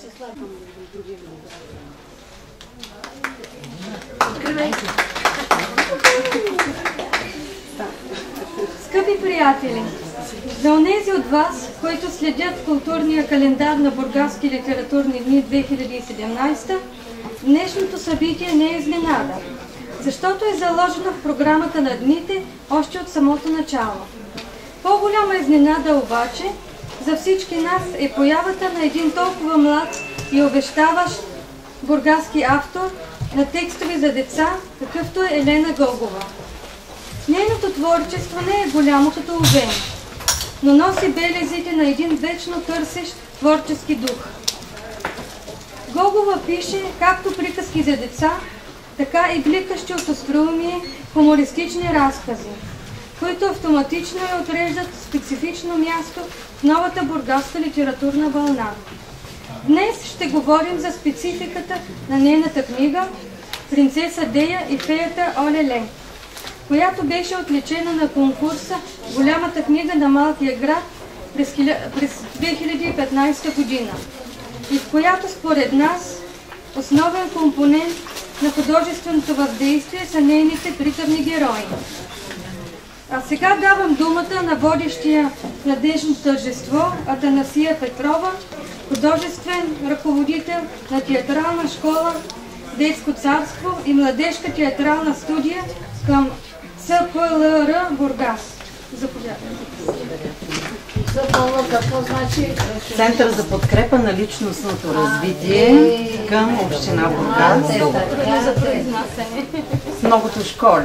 Скъпи приятели, за онези от вас, които следят културния календар на Бургаски литературни дни 2017, днешното събитие не е изненада, защото е заложено в програмата на дните още от самото начало. По-голяма изненада обаче за всички нас е появата на един толкова млад и обещаващ бургаски автор на текстове за деца, какъвто е Елена Гогова. Нейното творчество не е голямо като Овен, но носи белезите на един вечно търсещ творчески дух. Гогова пише както приказки за деца, така и бликащи от остроумие хумористични разкази, които автоматично я отреждат специфично място в новата бургаска литературна вълна. Днес ще говорим за спецификата на нейната книга «Принцеса Дея и феята Олеле», която беше отличена на конкурса «Голямата книга на малкия град» през 2015 година и в която според нас основен компонент на художественото въздействие са нейните приказни герои. А сега давам думата на водещия на днешното тържество Атанасия Петрова, художествен ръководител на театрална школа Детско царство и младежка театрална студия към СПЛР Бургас. Заповядайте. Какво значи? Център за подкрепа на личностното развитие към община Бургас. За произнасяне. С многото школи.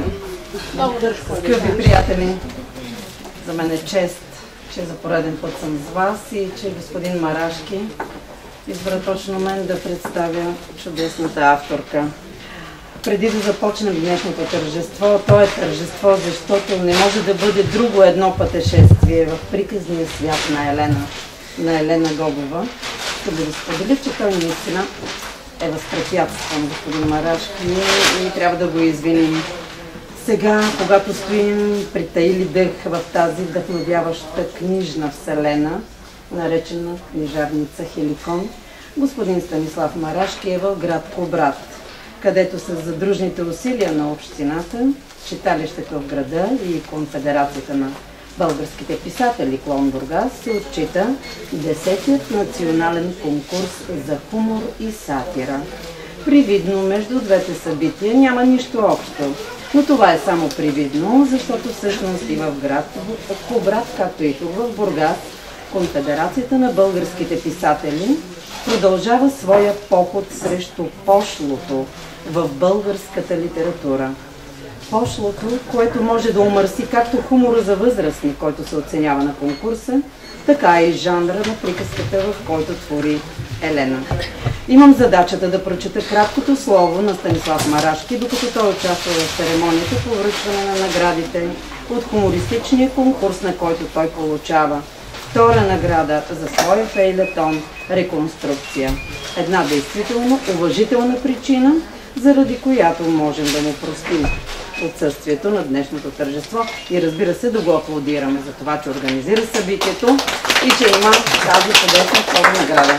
Скъпи приятели, за мен е чест, че за пореден път съм с вас и че господин Марашки избра точно мен да представя чудесната авторка. Преди да започнем днешното тържество, то е тържество, защото не може да бъде друго едно пътешествие в приказния свят на Елена Гогова. Ще да споделя, че той наистина е възпрепятстван, господин Марашки, и трябва да го извиним. Сега, когато стоим притаили дъх в тази вдъхновяваща книжна вселена, наречена книжарница Хеликон, господин Станислав Марашки е в град Кубрат, където с задружните усилия на общината, читалището в града и Конфедерацията на българските писатели клон Бургас се отчита 10-тият национален конкурс за хумор и сатира. Привидно между двете събития няма нищо общо, но това е само привидно, защото всъщност и в град Кубрат, както и тук в Бургас, Конфедерацията на българските писатели продължава своя поход срещу пошлото в българската литература. Пошлото, което може да омърси както хумора за възрастни, който се оценява на конкурса, така и жанра на приказката, в който твори Елена. Имам задачата да прочета краткото слово на Станислав Марашки, докато той участва в церемонията по връчване на наградите от хумористичния конкурс, на който той получава втора награда за своя фейлетон «Реконструкция». Една действително уважителна причина, заради която можем да му простим отсъствието на днешното тържество и, разбира се, да го аплодираме за това, че организира събитието и че има тази чудесна втора награда.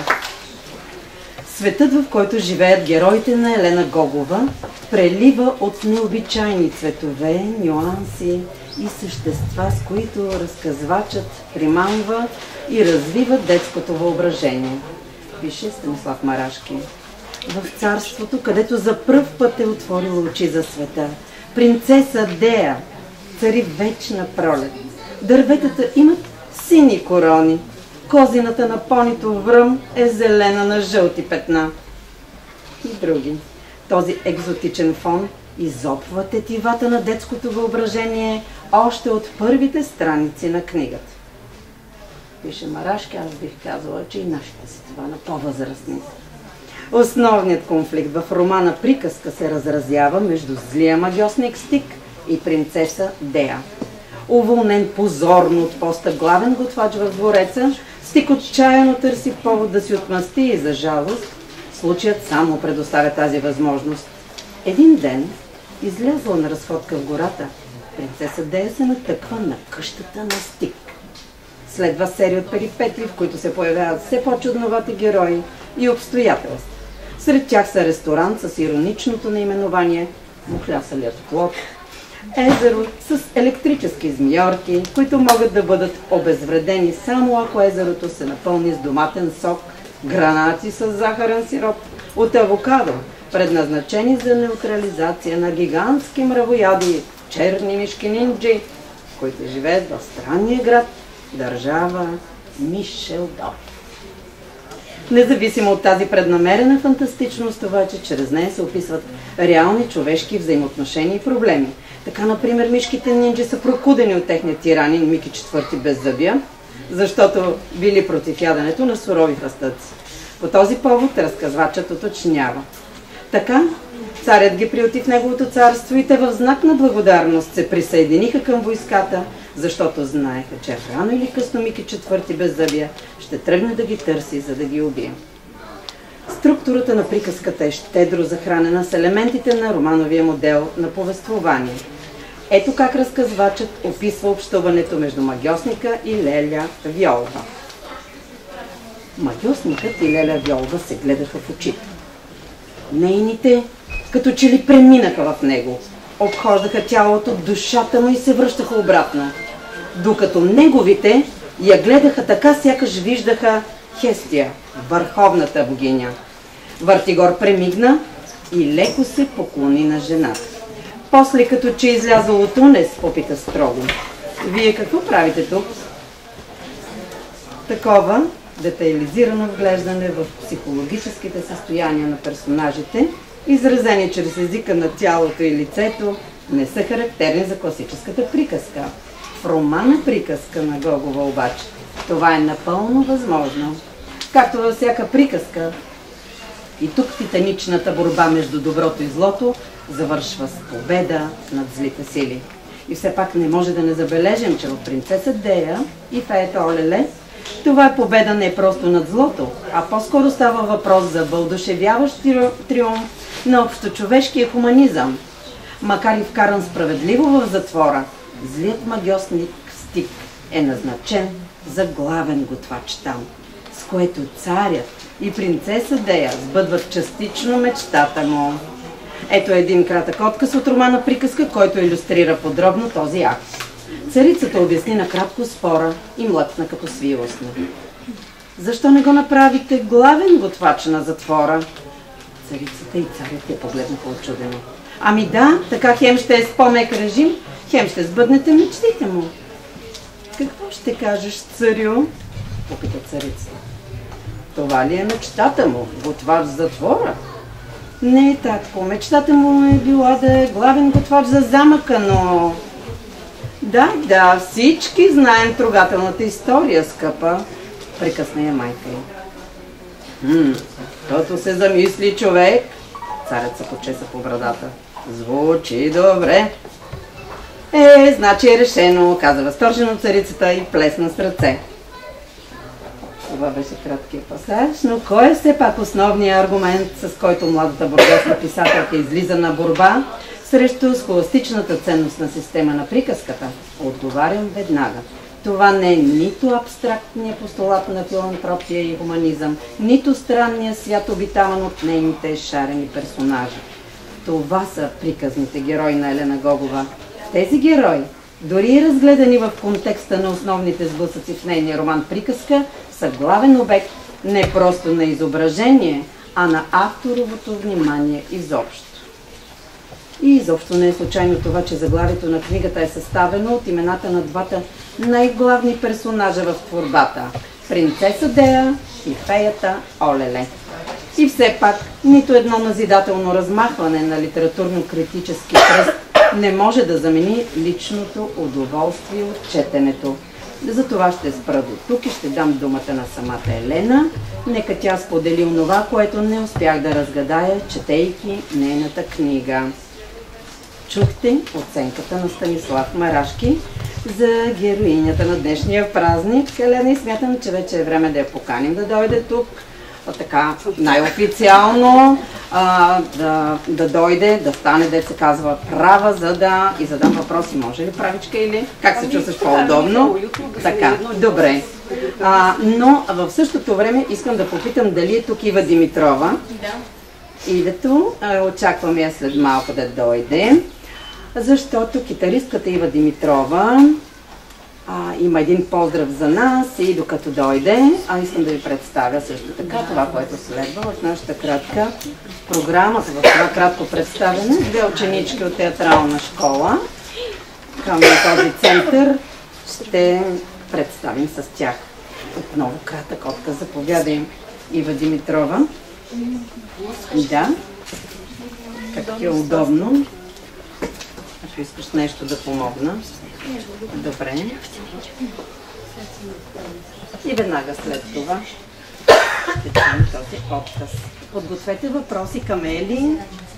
Светът, в който живеят героите на Елена Гогова, прелива от необичайни цветове, нюанси и същества, с които разказвачът примамва и развива детското въображение. Пише Станислав Марашки. В царството, където за пръв път е отворила очи за света, принцеса Дея цари вечна пролет. Дърветата имат сини корони. Козината на понито връм е зелена на жълти петна. И други. Този екзотичен фон изопва тетивата на детското въображение още от първите страници на книгата. Пише Марашки, аз бих казала, че и нашите си това на по-възрастните. Основният конфликт в романа Приказка се разразява между злия магьосник Стик и принцеса Дея. Уволнен позорно от поста главен готвач в двореца, Стик отчаяно търси повод да си отмъсти и за жалост случаят само предоставя тази възможност. Един ден, излязла на разходка в гората, принцеса Дея се натъква на къщата на Стик. Следва серия от перипетии, в които се появяват все по-чудновати герои, и обстоятелства. Сред тях са ресторант с ироничното наименование Мухлясалият плод, езеро с електрически змийорки, които могат да бъдат обезвредени само ако езерото се напълни с доматен сок, гранати с захарен сироп от авокадо, предназначени за неутрализация на гигантски мравояди, черни мишки нинджи, които живеят в странния град, държава Мишелдор. Независимо от тази преднамерена фантастичност, обаче, чрез нея се описват реални човешки взаимоотношения и проблеми. Така, например, мишките нинджи са прокудени от техния тиранин Мики IV Беззъбия, защото били против яденето на сурови храстъци. По този повод разказвачът уточнява. Така, царят ги приюти в неговото царство и те в знак на благодарност се присъединиха към войската, защото знаеха, че рано или късно Мики IV Беззъбия ще тръгне да ги търси, за да ги убие. Структурата на приказката е щедро захранена с елементите на романовия модел на повествование. Ето как разказвачът описва общуването между магьосника и Леля Вьолва. Магьосникът и Леля Вьолва се гледаха в очите. Нейните като че ли преминаха в него, обхождаха тялото, душата му и се връщаха обратно, докато неговите я гледаха така, сякаш виждаха Хестия, върховната богиня. Вартигор премигна и леко се поклони на жената. После, като че излязъл от унес, попита строго. Вие какво правите тук? Такова детайлизирано вглеждане в психологическите състояния на персонажите, изразени чрез езика на тялото и лицето, не са характерни за класическата приказка. В романа приказка на Гогова обаче това е напълно възможно. Както във всяка приказка, и тук титаничната борба между доброто и злото завършва с победа над злите сили. И все пак не може да не забележим, че в Принцеса Дея и Феята Олеле това е победа не просто над злото, а по-скоро става въпрос за въодушевяващ триумф на общочовешкия хуманизъм. Макар и вкаран справедливо в затвора, злият магьосник Стик е назначен за главен готвач там, с което царят и принцеса Дея сбъдват частично мечтата му. Ето един кратък отказ от романа приказка, който илюстрира подробно този акт. Царицата обясни накратко спора и млъкна като свилостна. Защо не го направите главен готвач на затвора? Царицата и царят я погледнаха очудено. Ами да, така хем ще е с по-мек режим, хем ще сбъднете мечтите му. Какво ще кажеш, царю? Попита царицата. Това ли е мечтата му? Готвач в затвора? Не, татко, мечтата му е била да е главен готвач за замъка, но... Да, всички знаем трогателната история, скъпа, прекъсна я майка й. Като се замисли човек, царят се почеса по брадата. Звучи добре. Значи е решено, каза възторжено царицата и плесна с ръце. Това беше краткият пасаж, но кой е все пак основният аргумент, с който младата бургасна писателка излиза на борба срещу схоластичната ценностна система на приказката? Отговарям веднага. Това не е нито абстрактният постулат на филантропия и хуманизъм, нито странния свят, обитаван от нейните шарени персонажи. Това са приказните герои на Елена Гогова. Тези герои, дори и разгледани в контекста на основните сблъсъци в нейния роман приказка, са главен обект не просто на изображение, а на авторовото внимание изобщо. И изобщо не е случайно това, че заглавието на книгата е съставено от имената на двата най-главни персонажа в творбата – Принцеса Дея и Феята Олеле. И все пак, нито едно назидателно размахване на литературно-критически пръст не може да замени личното удоволствие от четенето. Затова ще спра до тук и ще дам думата на самата Елена. Нека тя сподели онова, което не успях да разгадая, четейки нейната книга. Чухте оценката на Станислав Марашки за героинята на днешния празник. Елена, и смятам, че вече е време да я поканим да дойде тук. Така, най-официално да дойде, да стане, да се казва, права, за да и задам въпроси. Може ли правичка или как се чувстваш по-удобно? Така, добре. Но в същото време искам да попитам дали е тук Ива Димитрова. Да. Идето, очаквам я след малко да дойде, защото китаристката Ива Димитрова има един поздрав за нас и докато дойде, искам да ви представя също така това, което следва в нашата кратка програма, в това кратко представяне. Две ученички от театрална школа към този център ще представим с тях. Отново кратък отказ. Заповядай, Ива Димитрова. Да. Как ти е удобно? Ако искаш нещо да помогна. Добре. И веднага след това ще чуем този отказ. Подгответе въпроси към Ели.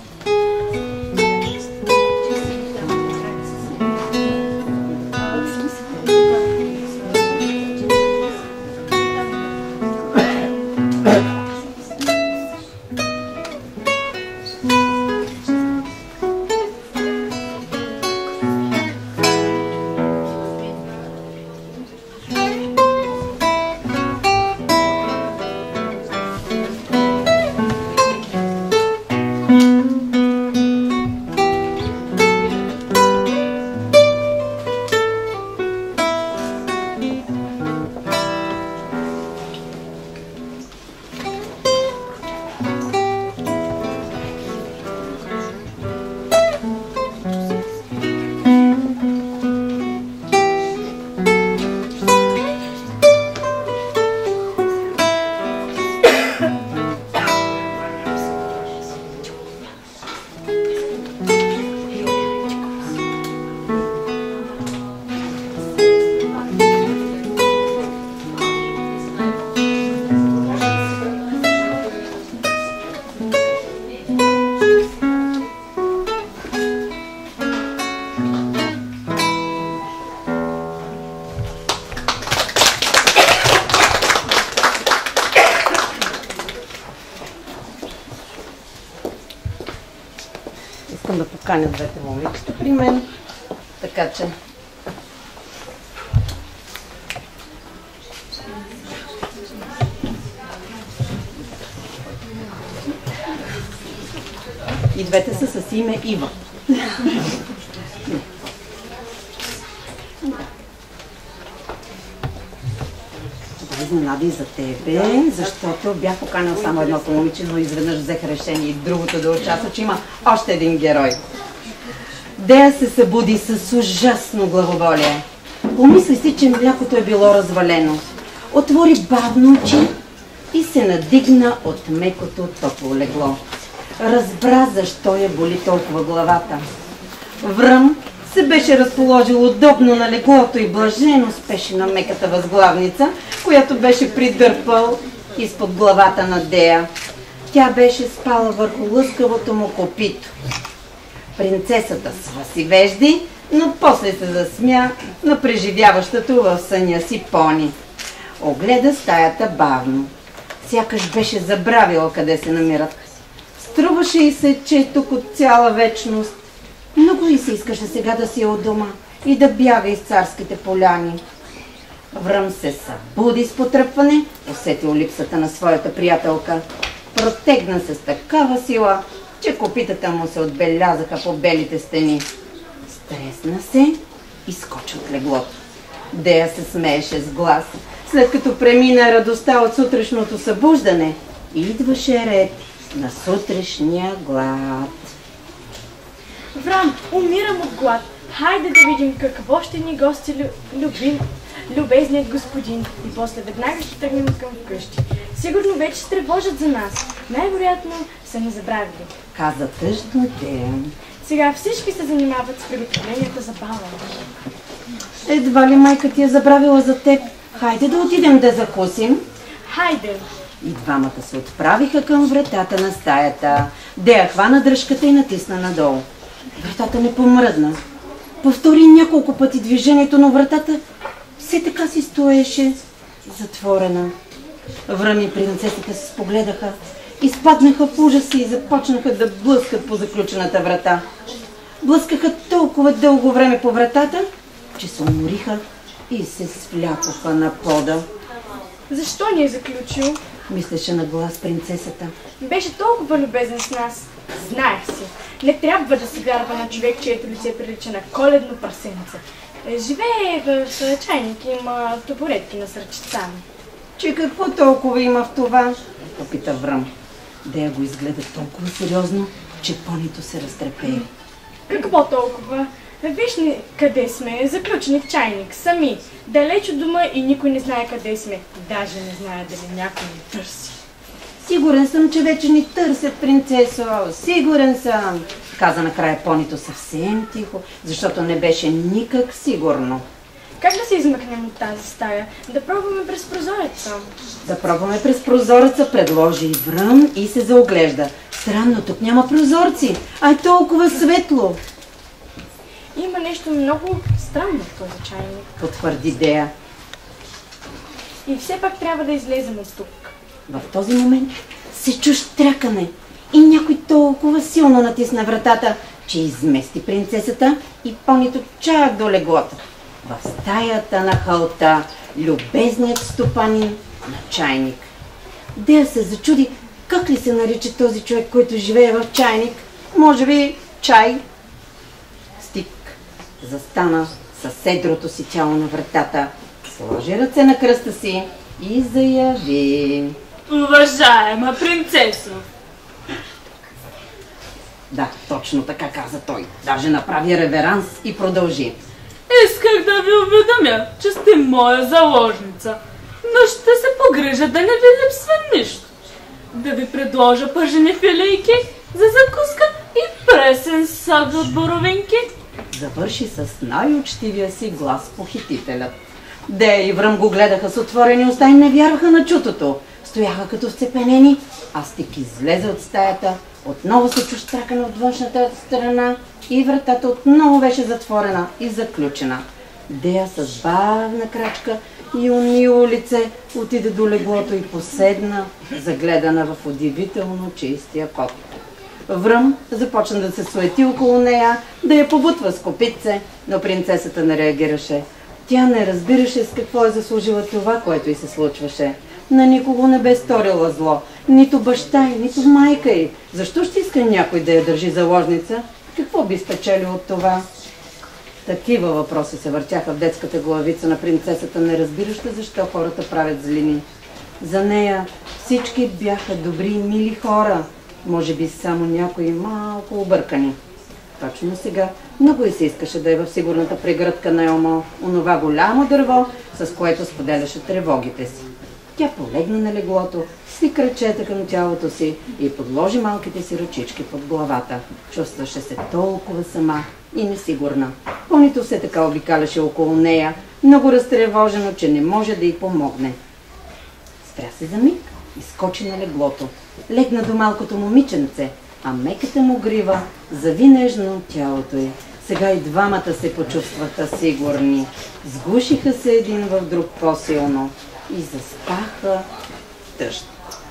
Искам да поканя двете момичета при мен, така че и двете са с име Ива. Това изненади за тебе, защото бях поканил само едното момиче, но изведнъж взех решение и другото да участва, че има още един герой. Дея се събуди с ужасно главоболие. Помисли си, че млякото е било развалено. Отвори бавно очи и се надигна от мекото топло легло. Разбра защо я боли толкова главата. Връм се беше разположил удобно на леглото и блажено спеше на меката възглавница, която беше придърпал изпод главата на Дея. Тя беше спала върху лъскавото му копито. Принцесата сваси вежди, но после се засмя на преживяващото в съня си пони. Огледа стаята бавно. Сякаш беше забравила къде се намират. Струваше и се, че е тук от цяла вечност. Много и се искаше сега да си е от дома и да бяга из царските поляни. Връм се събуди с потръпване, усетил липсата на своята приятелка. Протегна се с такава сила, че копитата му се отбелязаха по белите стени. Стресна се и скочи от леглото. Дея се смееше с глас. След като премина радостта от сутрешното събуждане, идваше ред на сутрешния глад. Врам, умирам от глад. Хайде да видим какво ще ни гости любезният господин и после веднага ще тръгнем към вкъщи. Сигурно вече се тревожат за нас. Най-вероятно са ни забравили. Каза тъжно Дея. Сега всички се занимават с приготовленията за бала. Едва ли майка ти е забравила за теб? Хайде да отидем да закусим. Хайде! И двамата се отправиха към вратата на стаята. Дея хвана дръжката и натисна надолу. Вратата не помръдна. Повтори няколко пъти движението, но вратата все така си стоеше затворена. Връм и принцесата се спогледаха, изпаднаха в ужаси и започнаха да блъскат по заключената врата. Блъскаха толкова дълго време по вратата, че се умориха и се свлякоха на пода. Защо ни е заключил? Мислеше на глас принцесата. Беше толкова любезен с нас. Знаех си. Не трябва да се вярва на човек, чието лице прилича на коледно прасенце. Живее в чайник и има табуретки на сръчицами. Че какво толкова има в това? Попита Връм. Дея го изгледа толкова сериозно, че понито се разтрепее. Какво толкова? Виж ни къде сме, заключени в чайник, сами, далеч от дома и никой не знае къде сме. Даже не знае дали някой ни търси. Сигурен съм, че вече ни търсят, принцесо. Сигурен съм, каза накрая понито съвсем тихо, защото не беше никак сигурно. Как да се измъкнем от тази стая? Да пробваме през прозореца. Да пробваме през прозореца, предложи и Връм и се заоглежда. Странно, тук няма прозорци, а е толкова светло. Има нещо много странно в този чайник. Потвърди Дея. И все пак трябва да излезем от тук. В този момент се чу штракане и някой толкова силно натисна вратата, че измести принцесата и понито чак до леглото. В стаята на халта любезният стопанин на чайник. Дея се зачуди как ли се нарича този човек, който живее в чайник. Може би чай. Стик застана със седрото си тяло на вратата, сложи ръце на кръста си и заяви: Уважаема принцесо! Да, точно така каза той. Даже направи реверанс и продължи: Исках да ви уведомя, че сте моя заложница, но ще се погрижа да не ви липсва нищо. Да ви предложа пържени филейки за закуска и пресен сад от боровинки. Завърши с най-учтивия си глас похитителят. Дея и Връм го гледаха с отворени уста и не вярваха на чутото. Стояха като вцепенени, а Стик излезе от стаята, отново се чу штракане от външната страна и вратата отново беше затворена и заключена. Дея с бавна крачка и унило лице отиде до леглото и поседна, загледана в удивително чистия кот. Връм започна да се суети около нея, да я побутва с копитце, но принцесата не реагираше. Тя не разбираше с какво е заслужила това, което й се случваше. На никого не бе сторила зло, нито баща й, нито майка й. Защо ще иска някой да я държи заложница? Какво би спечелил от това? Такива въпроси се въртяха в детската главица на принцесата, не разбираща защо хората правят злини. За нея всички бяха добри и мили хора, може би само някои малко объркани. Точно сега много й се искаше да е в сигурната прегръдка на Елмо, онова голямо дърво, с което споделяше тревогите си. Тя полегна на леглото, сви крачета към тялото си и подложи малките си ръчички под главата. Чувстваше се толкова сама и несигурна. Понито все така обикаляше около нея, много разтревожено, че не може да й помогне. Спря се за миг и скочи на леглото. Легна до малкото момиченце, а меката му грива зави нежно тялото й. Сега и двамата се почувстваха сигурни. Сгушиха се един в друг по-силно и заспаха тъжно.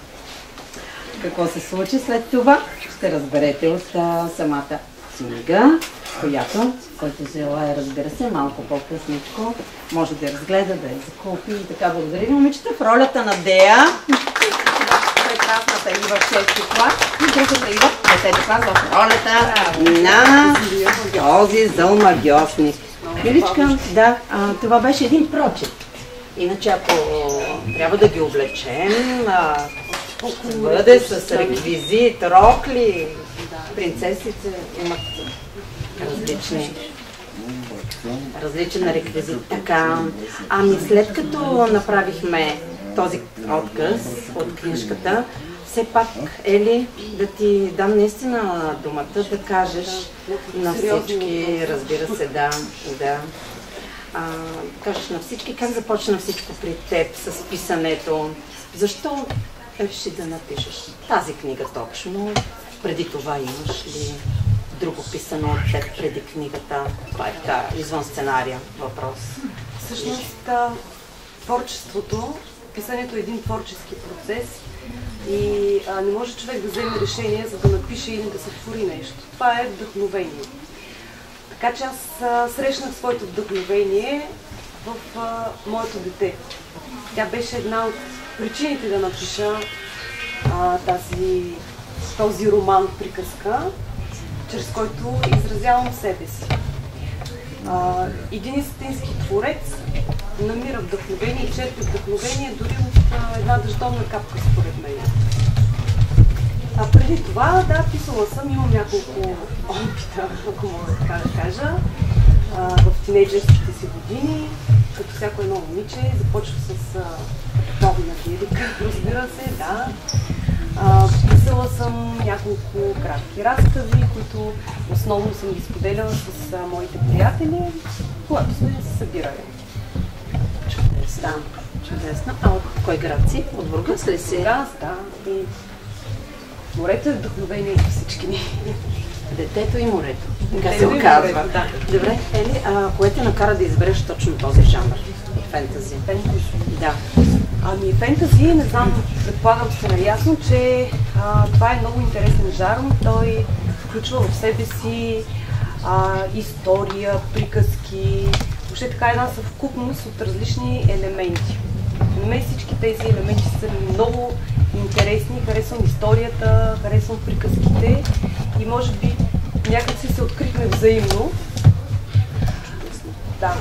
Какво се случи след това, ще разберете от самата книга, който желая, разбира се, малко по-късничко, може да я разгледа, да я закупи и така. Благодаря ви, момичета, в ролята на Дея. Прекрасната Ива в 6 клас и другата Ива в 10 клас в ролята на този зъл магиосник. Миличка, да, това беше един прочит. Иначе ако трябва да ги облечем, бъде с реквизит, рокли, принцесите имат различен реквизит. Така, ами след като направихме този отказ от книжката, все пак, Ели, да ти дам наистина думата да кажеш на всички, разбира се, да. Кажеш на всички как започна всичко при теб с писането. Защо реши да напишеш тази книга точно? Преди това имаш ли друго писано от теб преди книгата? Това е така, извън сценария въпрос. Всъщност, творчеството, писането е един творчески процес и не може човек да вземе решение, за да напише или да се твори нещо. Това е вдъхновение. Така че аз срещнах своето вдъхновение в моето дете. Тя беше една от причините да напиша този роман приказка, чрез който изразявам себе си. Един истински творец намира вдъхновение и черпи вдъхновение дори от една дъждовна капка, според мен. Преди това, да, писала съм, имам няколко опита, ако мога така да кажа, в тинейджерските си години, като всяко едно момиче, започва с новина лирика, разбира се, да. Писала съм няколко кратки разкази, които основно съм ги споделяла с моите приятели, когато сме се събирали. Чудесно. Да. Чудесно. А от кой град си? От Бургас ли си? Бургас, да. И морето е вдъхновение за всички ни. Детето и морето. Така се оказва. Да. Добре, Ели, кое те накара да избереш точно този жанр? Фентази. Да. Ами фентази, не знам, предполагам сте наясно, че това е много интересен жанр. Той включва в себе си история, приказки, въобще така една съвкупност от различни елементи. На мен всички тези елементи са ми много интересни, харесвам историята, харесвам приказките и може би някак си се открихме взаимно. Да.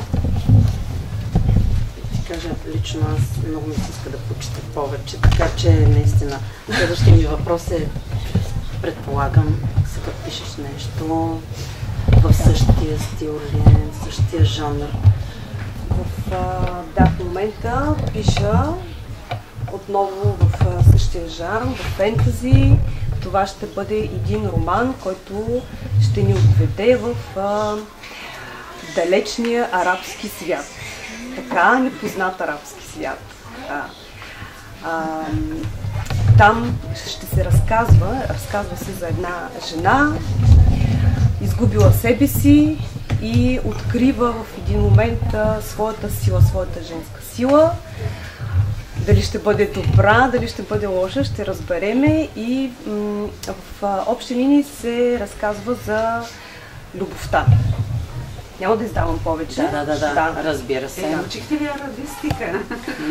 Кажа, лично аз много ми се иска да почета повече, така че наистина следващия ми въпрос е, предполагам, сега пишеш нещо в същия стил ли, в същия жанр? В момента пиша отново в същия жанр, в фентази. Това ще бъде един роман, който ще ни отведе в далечния арабски свят. Така непознат арабски свят. Там ще се разказва се за една жена, изгубила себе си и открива в един момент своята сила, своята женска сила. Дали ще бъде добра, дали ще бъде лоша, ще разбереме и в общи линии се разказва за любовта. Няма да издавам повече. Да, разбира се. Научихте ли арабистика?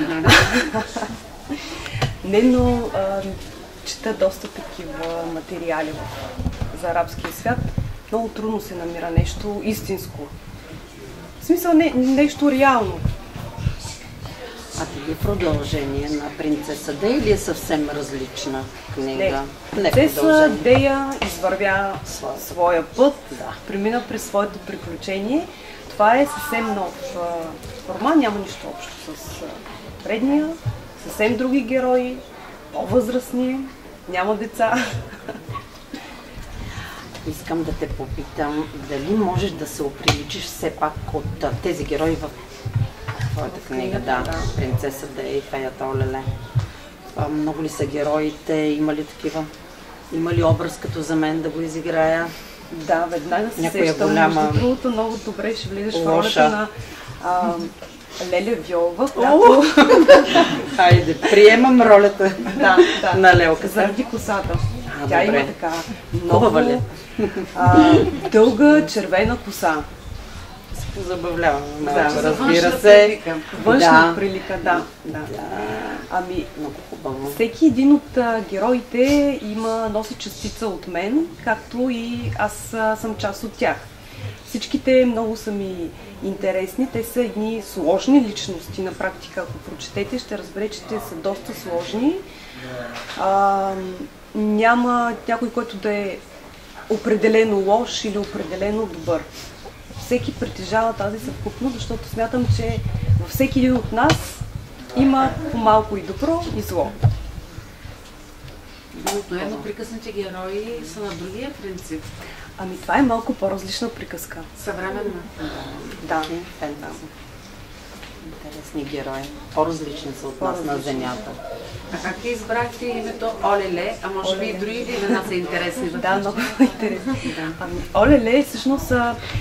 Не, но чета доста такива материали за арабския свят. Много трудно се намира нещо истинско. В смисъл нещо реално. А дали продължение на Принцеса Дея или е съвсем различна книга? Принцеса Дея извървя своя път, премина през своето приключение. Това е съвсем нов роман, няма нищо общо с предния, съвсем други герои, по-възрастни, няма деца. Искам да те попитам, дали можеш да се оприличиш все пак от тези герои в твоята книга, Принцеса Дея и Феята Олеле. Много ли са героите? Има ли такива? Има ли образ като за мен да го изиграя? Да, веднага се сещам. Между другото, много добре ще влизаш в ролята на Леля Виолова, която... Хайде, приемам ролята на Лелката. Заради косата. Тя има така много дълга червена коса. Забавлявам, разбира се. Външна прилика, да. Ами, много хубаво. Всеки един от героите носи частица от мен, както и аз съм част от тях. Всичките много са ми интересни, те са едни сложни личности на практика. Ако прочетете, ще разберете, че те са доста сложни. Няма някой, който да е определено лош или определено добър. Всеки притежава тази съвкупност, защото смятам, че във всеки един от нас има по-малко и добро и зло. Обикновено приказните герои са на другия принцип. Ами това е малко по-различна приказка. Съвременна. Да, фентази. Интересни герои. По-различни са от нас на земята. А как ти избрахте името Олеле? А може би и другите имена са интересни? Да, много интересни. Ами Олеле всъщност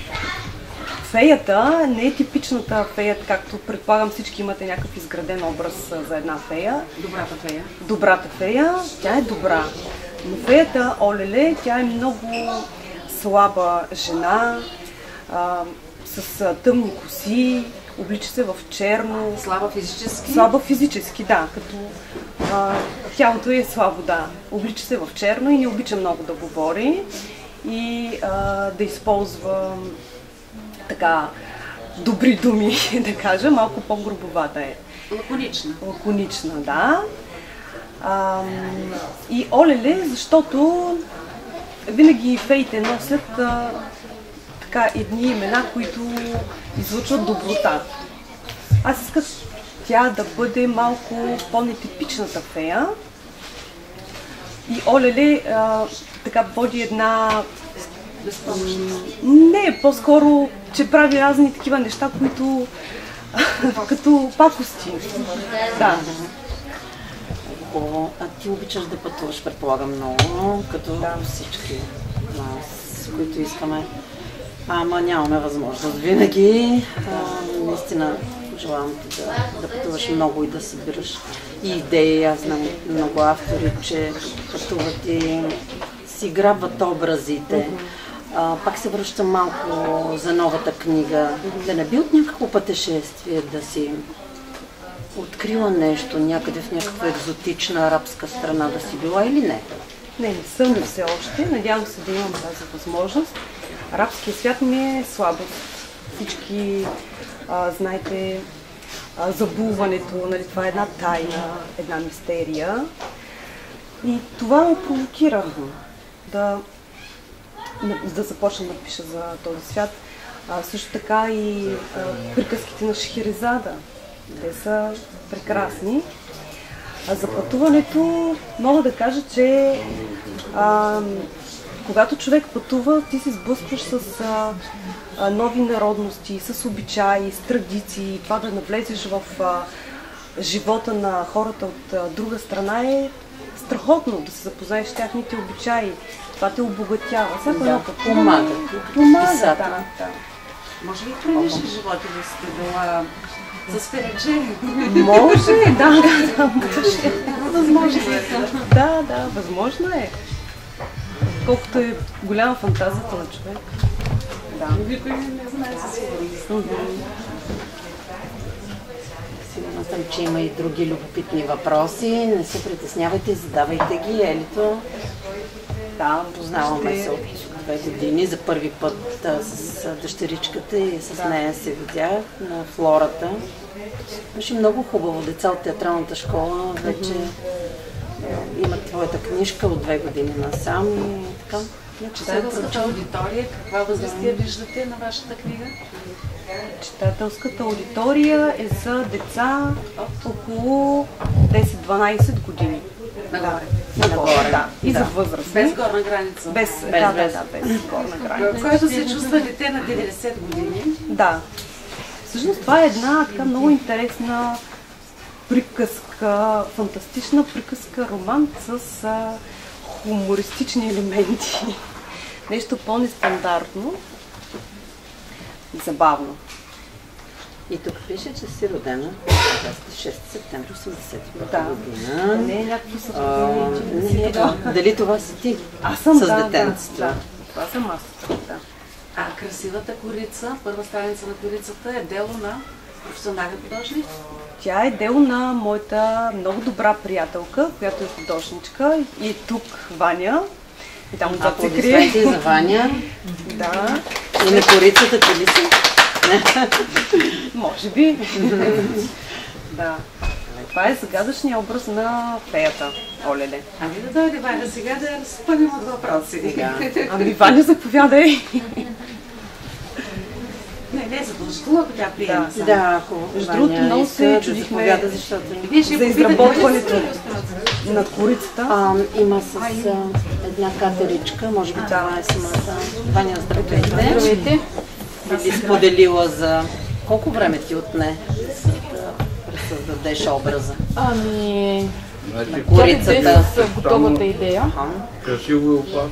феята не е типичната фея, както предполагам всички имате някакъв изграден образ за една фея. Добрата фея. Добрата фея, тя е добра. Но феята Олеле, тя е много слаба жена, с тъмни коси, облича се в черно. Слаба физически? Слаба физически, да, като тялото е слабо, да. Облича се в черно и не обича много да говори и да използва така добри думи, да кажа, малко по-грубовата е. Лаконична. Лаконична, да. И олеле, защото винаги феите носят така едни имена, които излъчват доброта. Аз исках тя да бъде малко по-нетипичната фея. И олеле така води една... Не, по-скоро, че прави разни такива неща, които като пакости. Да. А ти обичаш да пътуваш, предполагам, много, като всички нас, които искаме. Ама нямаме възможност винаги. Наистина пожелавам ти да пътуваш много и да събираш и идеи. Аз знам много автори, че пътуват и си грабват образите. Пак се връщам малко за новата книга. Да не би от някакво пътешествие да си открила нещо някъде в някаква екзотична арабска страна да си била или не? Не съм все още. Надявам се да имам тази възможност. Арабският свят ми е слабост. Всички, знаете, забулването, нали, това е една тайна, една мистерия. И това ме провокира да започна да пиша за този свят. Също така и приказките на Шехерезада. Те са прекрасни. За пътуването мога да кажа, че когато човек пътува, ти се сблъскваш с нови народности, с обичаи, с традиции. Това да навлезеш в живота на хората от друга страна е страхотно, да се запознаеш с тяхните обичаи. Това те обогатява. Да, помага. Помага, да. Може ли предишни животи да сте била с ферече? Може, да, може. Възможно е. Да, възможно е. Колкото е голяма фантазията на човек. Да. Никой не знае със сигурност. Сигурна съм, че има и други любопитни въпроси. Не се притеснявайте, задавайте ги. Елито, да, познаваме се от 2 години. За първи път с дъщеричката и с нея се видях на Флората. Беше много хубаво. Деца от театралната школа вече имат твоята книжка от 2 години насам и така. Читателската аудитория, каква възраст виждате на вашата книга? Читателската аудитория е за деца около 10-12 години. Нагоре. Нагоре, да. И за възраст. Без горна граница. Без горна граница. Който се чувства дете на 90 години. Да. Всъщност това е една така много интересна приказка, фантастична приказка, роман с хумористични елементи. Нещо по-нестандартно и забавно. И тук пише, че си родена 26 септември 1985 година. Не е някакво съвпадение. Дали това си ти? Аз съм, с детенцето. Да. Това съм аз. Да. Красивата корица, първа страница на корицата е дело на професионален художник. Тя е дело на моята много добра приятелка, която е художничка и тук Ваня. И там отзад се крие. За Ваня. Да. И на корицата ти ли си? Може би. Да. Това е загадъчният образ на феята. Олеле. Ами да дойде Ваня сега да разпънем от въпроси. Ами Ваня, заповядай. Не е задължително, ако тя приема. Да, ако между другото много се чудихме за изработването на корицата. Има с една катеричка, може би това е самата. Ваня, здравейте. Здравейте. Би споделила за колко време ти отне да създадеш образа? Ами... На корицата. С готовата идея. Красиво и опасно.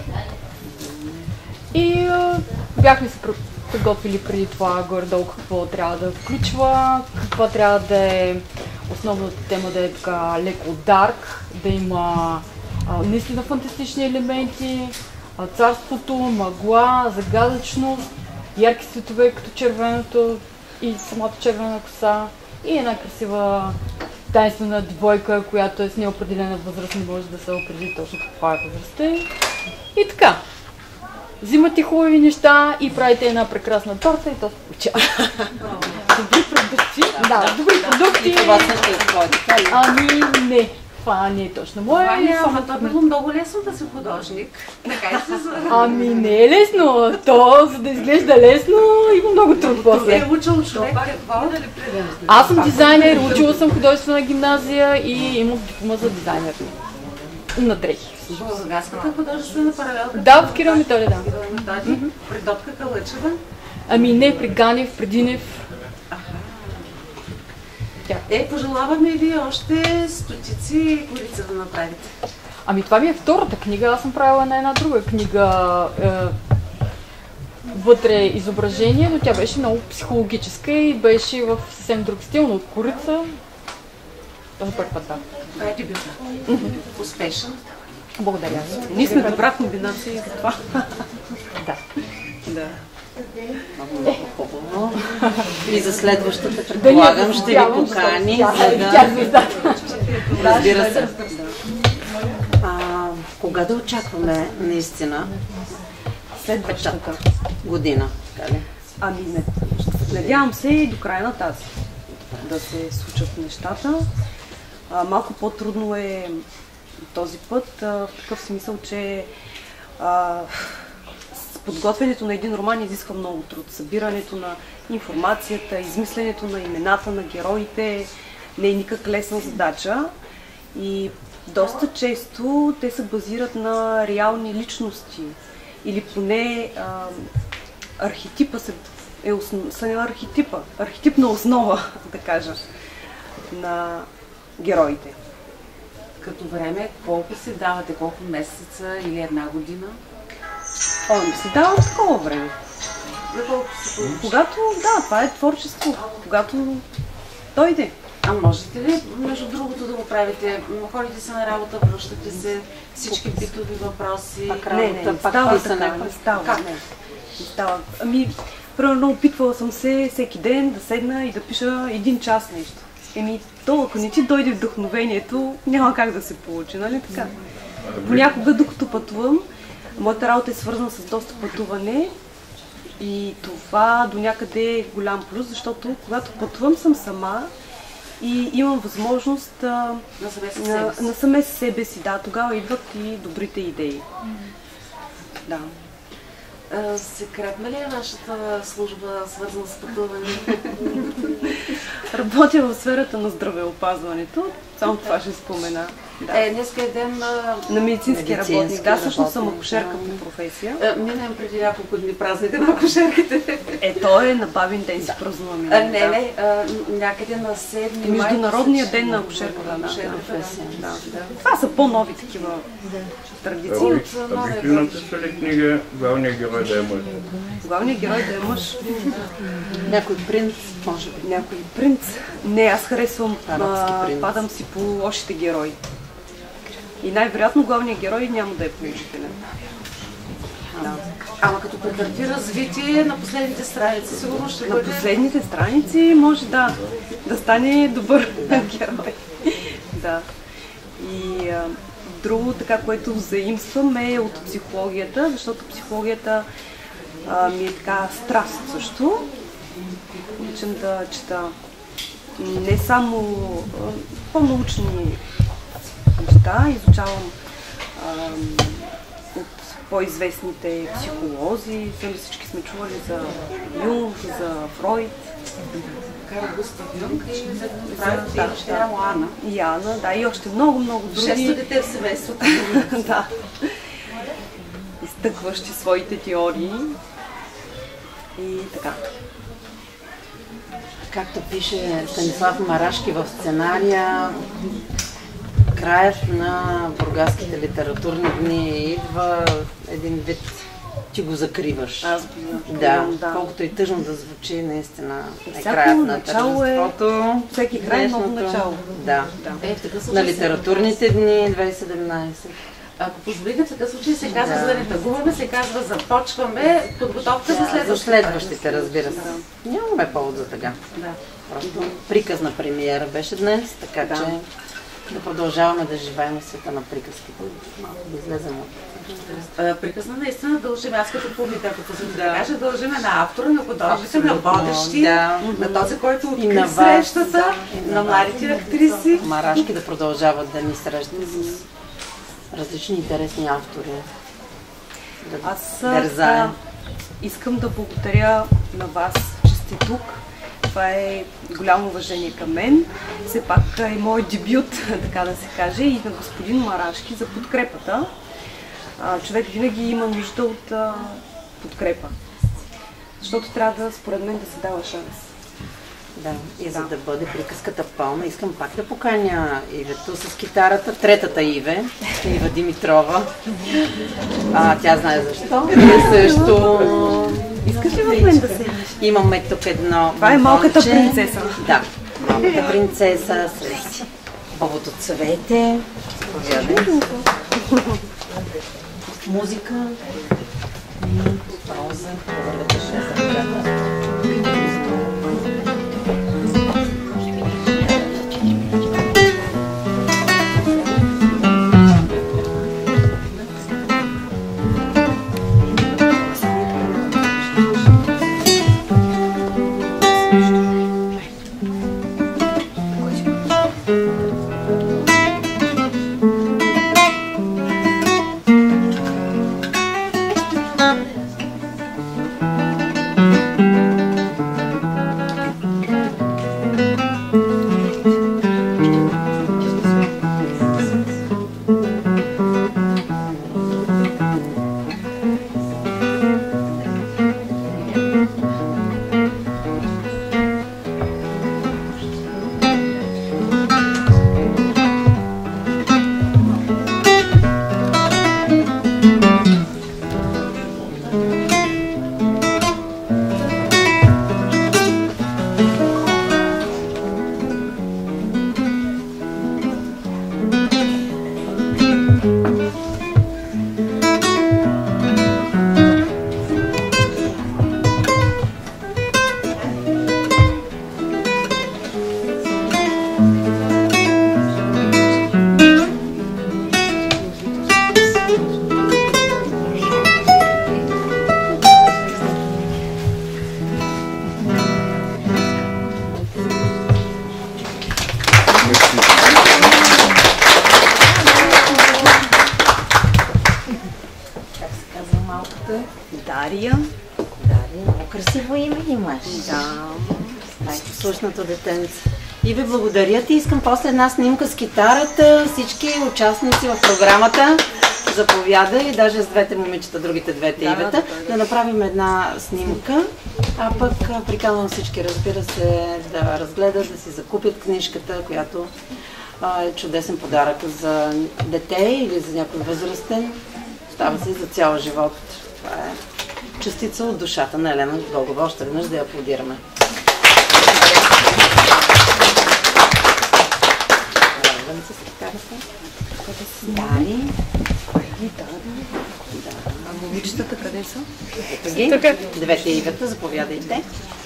И бяхме се подготвили преди това горе-долу какво трябва да включва, каква трябва да е основната тема, да е така леко дарк, да има наистина фантастични елементи, царството, мъгла, загадъчност, ярки светове като червеното, и самата червена коса, и една красива тайнствена девойка, която е с неопределена възраст, не може да се определи точно каква е възрастта. И така. Взимате хубави неща и правите една прекрасна торта и то се получава. Добри продукти. Да, добри продукти. И това също е твое, така ли? Ами не. Това не е точно моя. Това е било много лесно да си художник. Така се Ами не е лесно. То, за да изглежда лесно, има много труд после. е учил човек какво? Аз съм дизайнер, учила съм художествена гимназия и имам диплома за дизайнер. На дрехи. Българската художествена паралелка? Да, в Кирил Методий, да. При Дотка Калъчева? Ами не, при Ганев, при Динев. Пожелаваме ви още стотици корица да направите. Ами това ми е втората книга, аз съм правила една друга книга. Вътре изображение, но тя беше много психологическа и беше в съвсем друг стил, но от корица. Това е първи път, да. Това е дебюта. Успешен. Благодаря. Ние сме добра комбинация и за това. Да. Да. Много хубаво. И за следващата, предполагам, ще ви покани, за да... Разбира се. Кога да очакваме наистина? Следващата година, така ли? Ами не. Надявам се и до края на тази да се случат нещата. Малко по-трудно е този път, в такъв смисъл, че подготвянето на един роман изисква много труд. Събирането на информацията, измисленето на имената на героите не е никак лесна задача и доста често те се базират на реални личности или поне архетипа е архетипна основа, да кажа, на героите. Като време, колко се давате, колко месеца или една година? Не си давам такова време. Когато, да, това е творчество. Когато дойде. А можете ли, между другото, да го правите? Ходите се на работа, връщате се, всички битови въпроси, Не става. Ами, примерно опитвала съм се всеки ден да седна и да пиша един час нещо. То, ако не ти дойде вдъхновението, няма как да се получи, нали така? Понякога, докато пътувам, моята работа е свързана с доста пътуване и това до някъде е голям плюс, защото когато пътувам съм сама и имам възможност на саме себе си, да, тогава идват и добрите идеи. Да. Секретна ли е вашата служба, свързана с пътуване? Работя в сферата на здравеопазването, само това ще спомена. Да. Днеска е ден на медицински работник. Да, всъщност съм акушерка по професия. Минем преди няколко дни празните на акушерките. То е на бабин ден си празнуваме. Някъде на 7 май. Международния ден на акушерката. Това са по-нови такива традиции. Обикновената книга главният герой да е мъж. Главният герой да е мъж. Някой принц, може би. Някой принц. Не, аз харесвам, падам си по лошите герои. И най-вероятно главният герой няма да е положителен. Ама като претърпи развитие на последните страници, сигурно ще бъде... На последните страници може да стане добър герой. Да. И друго, така, което заимствам е от психологията, защото психологията ми е така страст също. Обичам да чета не само по-научни неща, изучавам от по-известните психолози, всички сме чували за Юнг, за Фройд. Карл Густав Юнг и правите Ана. И Ана, да, и още много други. Шесто дете в семейството. Да. Изтъкващи своите теории. И така. Както пише Станислав Марашки в сценария, краят на бургаските литературни дни идва един вид, ти го закриваш. Да, колкото и тъжно да звучи, наистина е краят на тържеството. Всеки край е ново начало. Да. На литературните дни 2017. Ако позволите, в такъв случай се казва, за да не тъгуваме, се казва започваме подготовка за следващите. Следващите, разбира се. Нямаме повод за тъга. Да. Просто приказна премиера беше днес, така че да продължаваме да живеем в света на приказките. Малко да излезем от... Приказна наистина дължим, аз като публика, ако позволите да кажа, дължиме на автора, на художника, на водещи, на този, който откри срещата, на младите актриси. Марашки да продължават да ни срещат с различни интересни автори. Аз искам да благодаря на вас, че сте тук. Това е голямо уважение към мен. Все пак е моят дебют, така да се каже, и на господин Марашки за подкрепата. Човек винаги има нужда от подкрепа. Защото трябва да, според мен, да се дава шанс. Да, и за да бъде приказката пълна, искам пак да поканя Ивето с китарата, третата Ива Димитрова. Тя знае защо. Ние също... Искаш ли в мен да седнеш? Имаме тук едно... Това е малката принцеса. Да, малката принцеса с бобото цвете. Музика. Пауза. Слушното детенце. И ви благодаря ти. Искам после една снимка с китарата, всички участници в програмата. Заповядай, даже с двете момичета, другите двете Ивета, да направим една снимка. А пък приканвам всички, разбира се, да разгледат, да си закупят книжката, която е чудесен подарък за дете или за някой възрастен. Става се и за цял живот. Това е частица от душата на Елена Гългова. Още веднъж да я аплодираме. Дали. А момичетата къде са? Ето ги. Двете Ивета, заповядайте.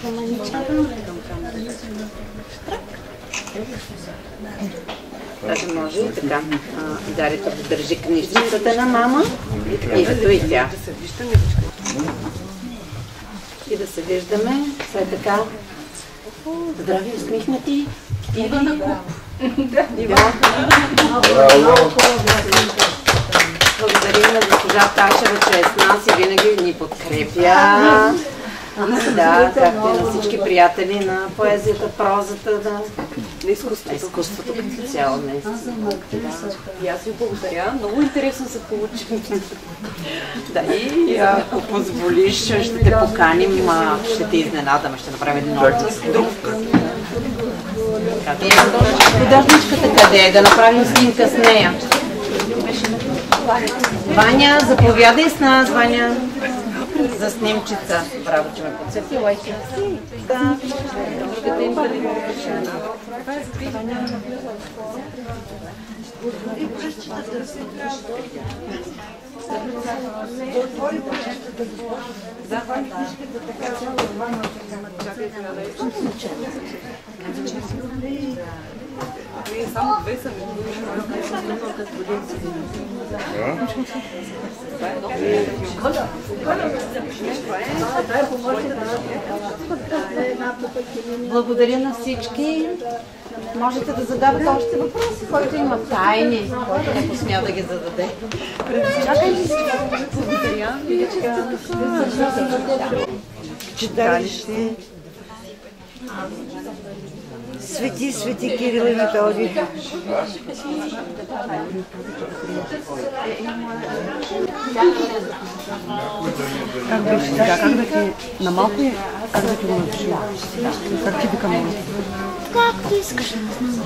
Даже може и така. Дарите да държи книжницата на мама. Ивето и тя. И да се виждаме. След така. Здрави, усмихнати. Ива на куп. Благодарим на госпожа Ташева, че е с нас и винаги ни подкрепя. Да, както и на всички приятели на поезията, прозата, на изкуството като цяло. И аз ви благодаря. Много интересно се получи. Да, и ако позволиш, ще те поканим, ще те изненадаме, ще направим един друг кръг. Художничката къде е? Да направим снимка с нея. Ваня, заповядай с нас, Ваня, за снимчица. Браво, че ме подсети. Лайки. Да. Другата им бъде. Благодаря на всички. Можете да задавате още въпроси, който има тайни, който не посмя да ги зададе. Благодаря. Читалище. Свети Кирил и Методий. Как беше така? Как да ти на малко и как да ти го напиши? Как ти вика много? Както искаш, не знам.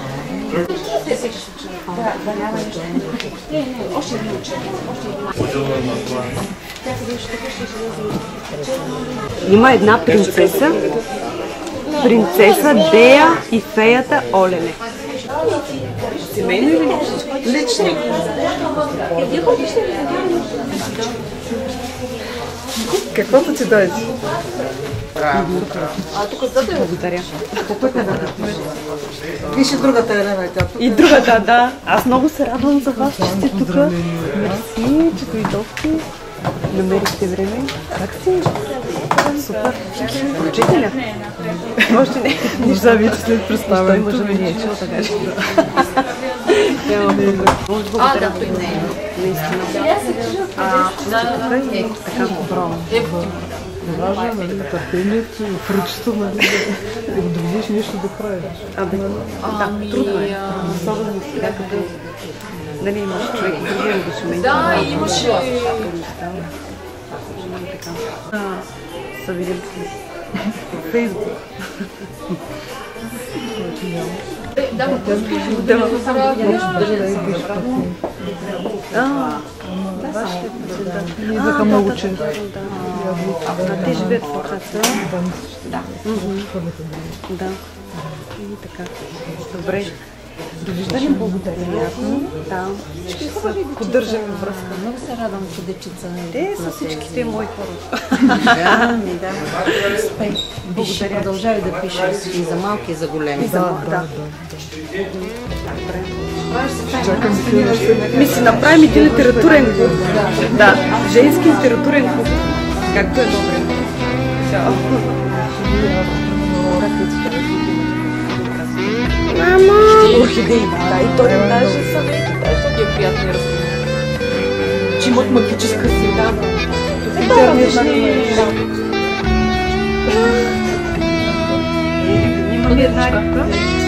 Има една принцеса. Принцеса Дея и феята Олене. Семейно или лично? Каквото ти дойде. Благодаря. Виж и другата Елена. И другата, да. Аз много се радвам за вас, че сте тук. Мерси, че дойдохте. Намерихте време. Как си? Супер. Учителя? Още не. Неща вече след представянето. Той може да не е чул, така че. Много благодаря. Наистина. Тук е така добро. Важно е търпението и фръчето, да доведеш нещо до края. Да, трудно е. Особено сега, като дали имаш човек и други ангажименти. Да, имаше. Се видим в Фейсбук. Да, Ние идваха много често. Те живеят в Лохаца. Да. Да. И така. Добре. Довиждане, благодаря. Да. Всички поддържаме връзка. Много се радвам, че дечица. Те са всичките мои хора. Да. Благодаря. Продължавай да пишеш и за малки, и за големи. Да. Ми си направим един литературен клуб. Да, женски литературен клуб. Както е добре. Мама! Орхидеи, да, и той им даже съвети. е приятно и разпределено. Че имат магическа сила. Имаме една рибка.